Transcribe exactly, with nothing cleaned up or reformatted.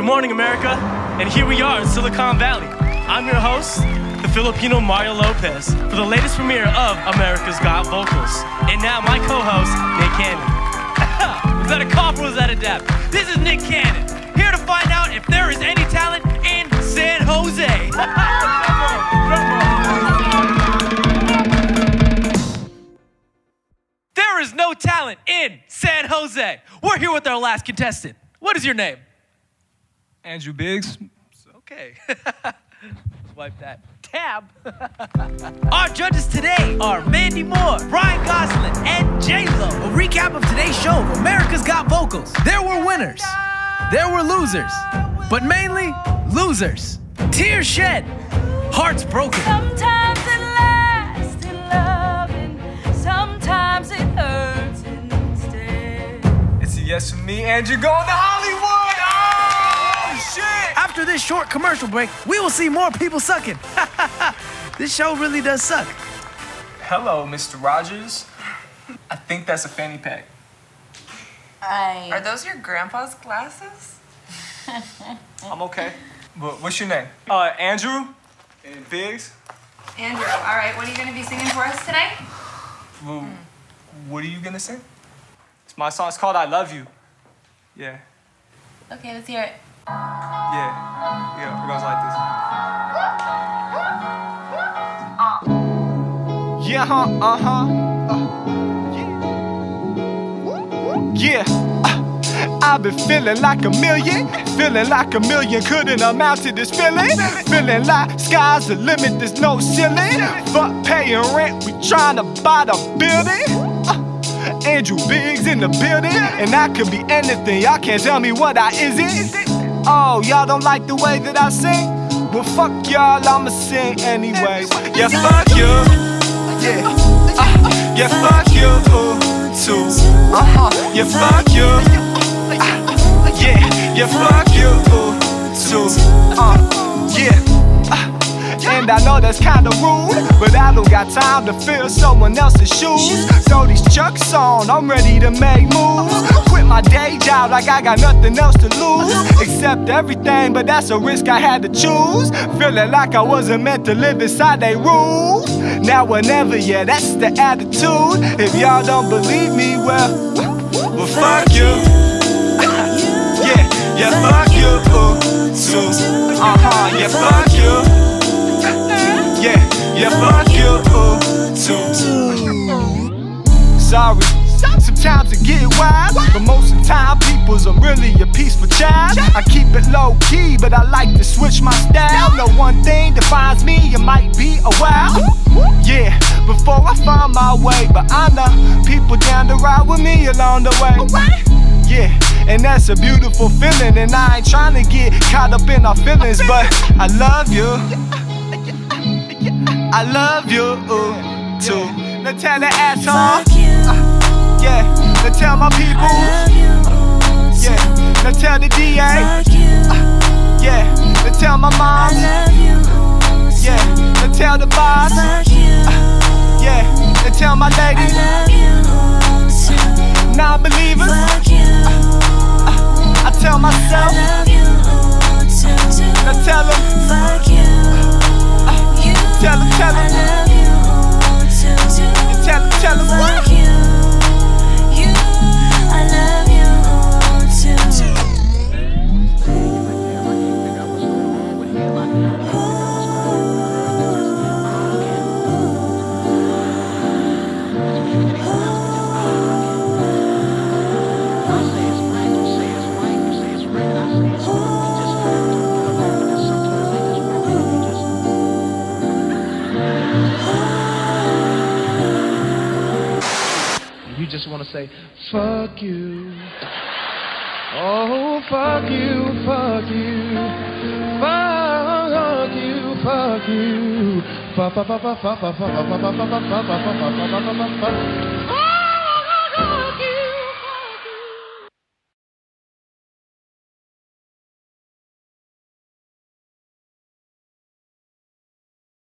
Good morning, America. And here we are in Silicon Valley. I'm your host, the Filipino Mario Lopez, for the latest premiere of America's Got Vocals. And now my co-host, Nick Cannon. Was that a cough or was that a dab? This is Nick Cannon, here to find out if there is any talent in San Jose. There is no talent in San Jose. We're here with our last contestant. What is your name? Andrew Biggs. Okay. Wipe that tab. Our judges today are Mandy Moore, Ryan Gosling, and J Lo. A recap of today's show of America's Got Vocals. There were winners. There were losers. But mainly, losers. Tears shed. Hearts broken. Sometimes it lasts in loving. Sometimes it hurts instead. It's a yes from me, Andrew, going to Hollywood! Oh, shit! After this short commercial break, we will see more people sucking. This show really does suck. Hello, Mister Rogers. I think that's a fanny pack. I... Are those your grandpa's glasses? I'm okay. But what's your name? Uh, Andrew and Biggs. Andrew, all right, what are you going to be singing for us tonight? Well, hmm. What are you going to sing? It's my song. It's called I Love You. Yeah. Okay, let's hear it. Yeah. Yeah, it goes like this. Yeah, huh, uh-huh. Uh, yeah. Yeah. Uh, I've been feeling like a million. Feeling like a million couldn't amount to this feeling. Feeling like sky's the limit, there's no ceiling. Fuck paying rent, we trying to buy the building. Uh, Andrew Biggs in the building. And I could be anything, y'all can't tell me what I isn't. Oh, y'all don't like the way that I sing? Well, fuck y'all, I'ma sing anyways. Yeah, fuck you. Yeah, uh, yeah, fuck you too. Uh-huh, yeah, fuck you. Uh, yeah, yeah, fuck you too. Uh, yeah. Uh, And I know that's kinda rude, but I don't got time to fill someone else's shoes. Throw these chucks on, I'm ready to make moves. Quit my day job like I got nothing else to lose. Accept everything, but that's a risk I had to choose. Feeling like I wasn't meant to live inside they rules. Now or never, yeah, that's the attitude. If y'all don't believe me, well, well fuck you. Yeah, yeah, fuck you too. Uh-huh, yeah, fuck you. Yeah, yeah, fuck you too. Sorry, sometimes it get wild, but most of the time people's I'm really a peaceful child. I keep it low key, but I like to switch my style. No one thing defines me, it might be a while. Yeah, before I find my way, but I know people down to ride with me along the way. Yeah, and that's a beautiful feeling, and I ain't trying to get caught up in our feelings, but I love you. I love you too. Now tell the asshole. Uh, yeah. Now tell my people. Yeah. Now tell the D A. Uh, yeah. Now tell my mom. Yeah. Now tell the boss. Uh, yeah. Now tell my lady. Non-believers. Uh, uh, I tell myself. Now tell them. Tell him, tell him. I love you too. Tell him, tell him. Fuck you, you. I love you too. You just want to say, fuck you. Oh, fuck you, fuck you. Fuck you, fuck you. Fuck, fuck, fuck, fuck, fuck, fuck, fuck, fuck, fuck, fuck, fuck, fuck, fuck, fuck, fuck, fuck, fuck.